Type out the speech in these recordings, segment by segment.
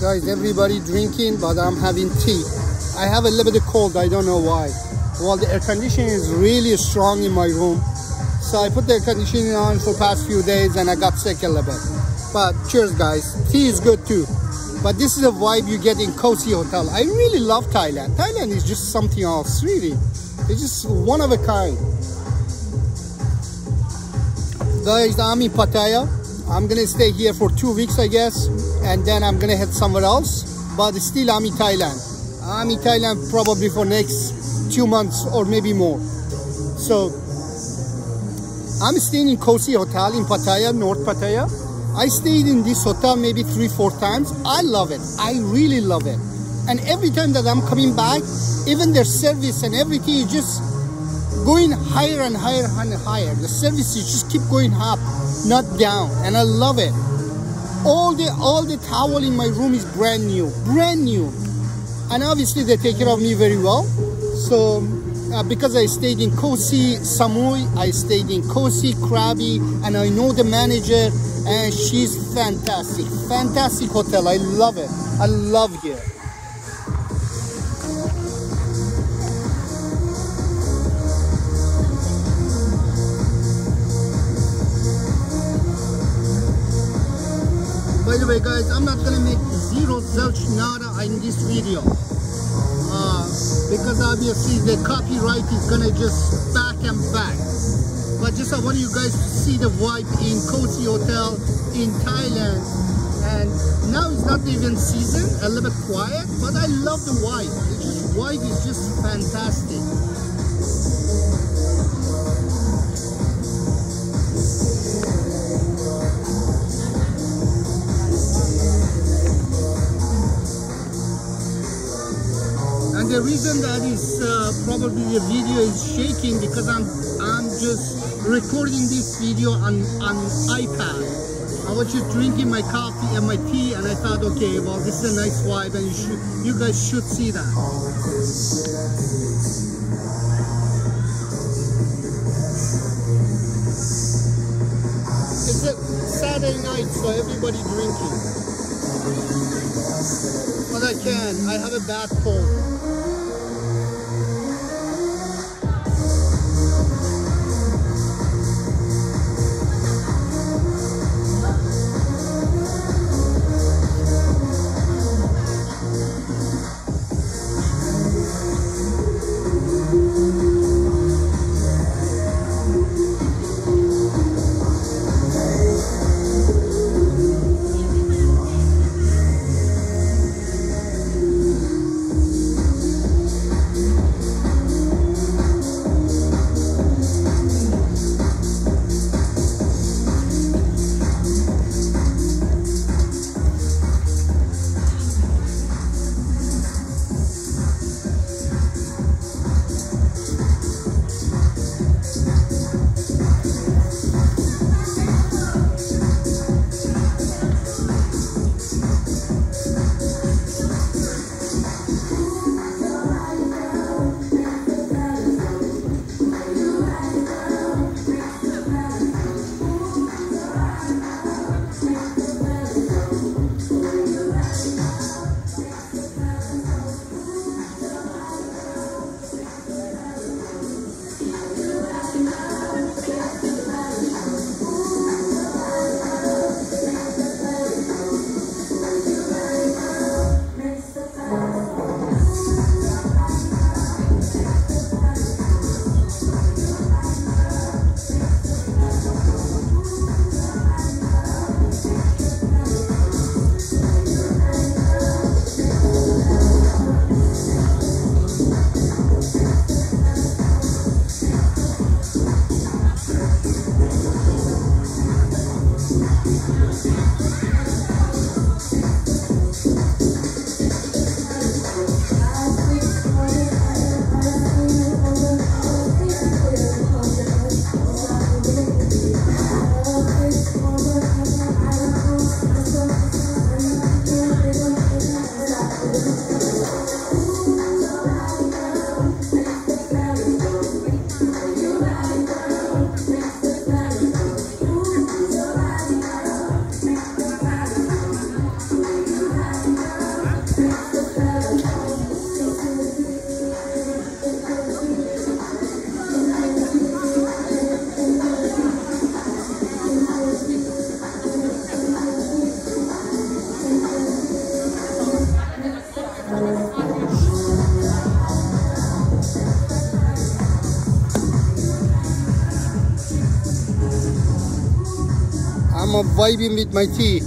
Guys, everybody drinking, but I'm having tea. I have a little bit of cold, I don't know why. Well, the air conditioning is really strong in my room. So I put the air conditioning on for the past few days and I got sick a little bit. But cheers guys, tea is good too. But this is the vibe you get in COSI Hotel. I really love Thailand. Thailand is just something else, really. It's just one of a kind. Guys, I'm in Pattaya. I'm gonna stay here for 2 weeks, I guess. And then I'm gonna head somewhere else. But still, I'm in Thailand. I'm in Thailand probably for next 2 months or maybe more. So, I'm staying in COSI Hotel in Pattaya, North Pattaya. I stayed in this hotel maybe 3-4 times. I love it. I really love it. And every time that I'm coming back, even their service and everything is just going higher and higher and higher. The services just keep going up, not down. And I love it. All the towel in my room is brand new. Brand new. And obviously they take care of me very well. So because I stayed in COSI Samui, I stayed in COSI Krabi, and I know the manager, and she's fantastic. Fantastic hotel. I love it. I love here. By the way guys, I'm not gonna make zero zilch nada in this video. Because obviously the copyright is gonna just back and back. But just I want you guys to see the vibe in COSI Hotel in Thailand. And now it's not even season, a little bit quiet, but I love the vibe. The vibe is just fantastic. The reason that is probably the video is shaking because I'm just recording this video on iPad. I was just drinking my coffee and my tea, and I thought, okay, well, this is a nice vibe, and you guys should see that. It's a Saturday night, so everybody drinking. But I have a bad cold. I'm vibing with my tea.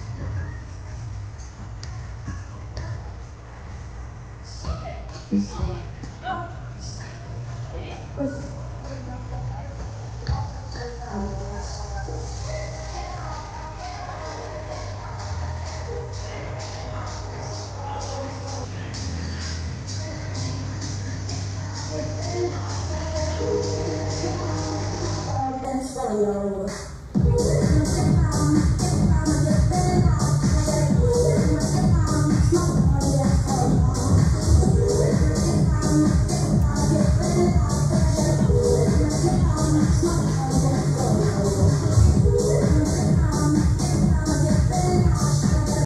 Okay.